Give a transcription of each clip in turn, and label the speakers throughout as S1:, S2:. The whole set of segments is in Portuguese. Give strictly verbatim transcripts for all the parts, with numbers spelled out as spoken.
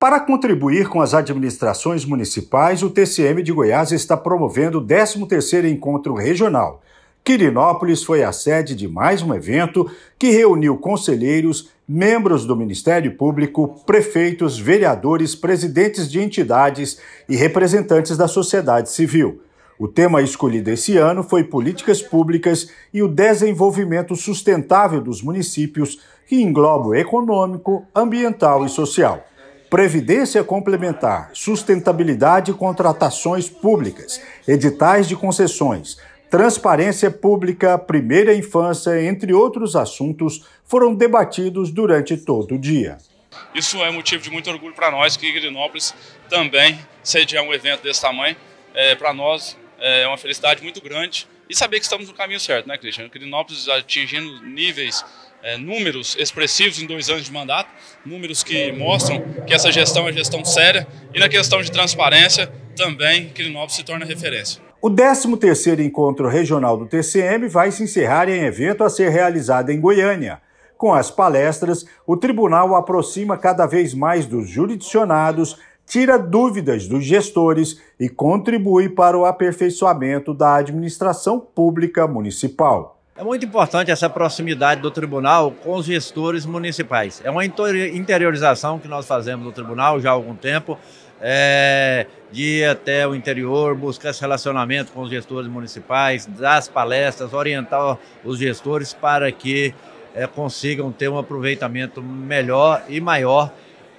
S1: Para contribuir com as administrações municipais, o T C M de Goiás está promovendo o décimo terceiro Encontro Regional. Quirinópolis foi a sede de mais um evento que reuniu conselheiros, membros do Ministério Público, prefeitos, vereadores, presidentes de entidades e representantes da sociedade civil. O tema escolhido esse ano foi Políticas Públicas e o Desenvolvimento Sustentável dos Municípios, que engloba o econômico, ambiental e social. Previdência complementar, sustentabilidade e contratações públicas, editais de concessões, transparência pública, primeira infância, entre outros assuntos, foram debatidos durante todo o dia.
S2: Isso é motivo de muito orgulho para nós, que Quirinópolis também sediar um evento desse tamanho. É, para nós é uma felicidade muito grande e saber que estamos no caminho certo, né, Cristiano? Quirinópolis atingindo níveis, é, números expressivos em dois anos de mandato, números que mostram que essa gestão é gestão séria e na questão de transparência também Quirinópolis se torna referência.
S1: O décimo terceiro Encontro Regional do T C M vai se encerrar em evento a ser realizado em Goiânia. Com as palestras, o tribunal aproxima cada vez mais dos jurisdicionados, tira dúvidas dos gestores e contribui para o aperfeiçoamento da administração pública municipal.
S3: É muito importante essa proximidade do tribunal com os gestores municipais. É uma interiorização que nós fazemos no tribunal já há algum tempo, é, de ir até o interior, buscar esse relacionamento com os gestores municipais, dar as palestras, orientar os gestores para que é, consigam ter um aproveitamento melhor e maior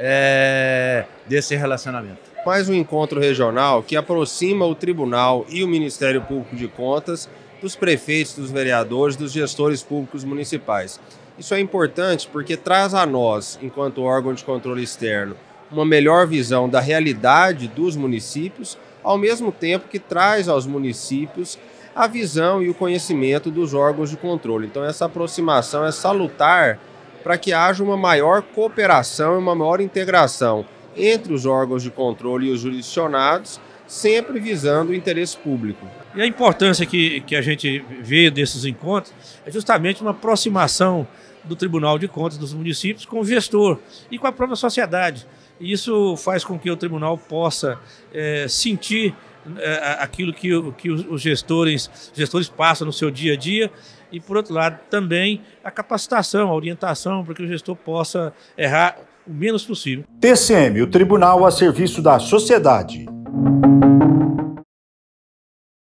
S3: é, desse relacionamento.
S4: Mais um encontro regional que aproxima o tribunal e o Ministério Público de Contas dos prefeitos, dos vereadores, dos gestores públicos municipais. Isso é importante porque traz a nós, enquanto órgão de controle externo, uma melhor visão da realidade dos municípios, ao mesmo tempo que traz aos municípios a visão e o conhecimento dos órgãos de controle. Então essa aproximação é salutar para que haja uma maior cooperação e uma maior integração entre os órgãos de controle e os jurisdicionados, sempre visando o interesse público.
S5: E a importância que, que a gente vê desses encontros é justamente uma aproximação do Tribunal de Contas dos municípios com o gestor e com a própria sociedade. E isso faz com que o tribunal possa é, sentir é, aquilo que, que os gestores, gestores passam no seu dia a dia e, por outro lado, também a capacitação, a orientação para que o gestor possa errar o menos possível.
S1: T C M, o tribunal a serviço da sociedade.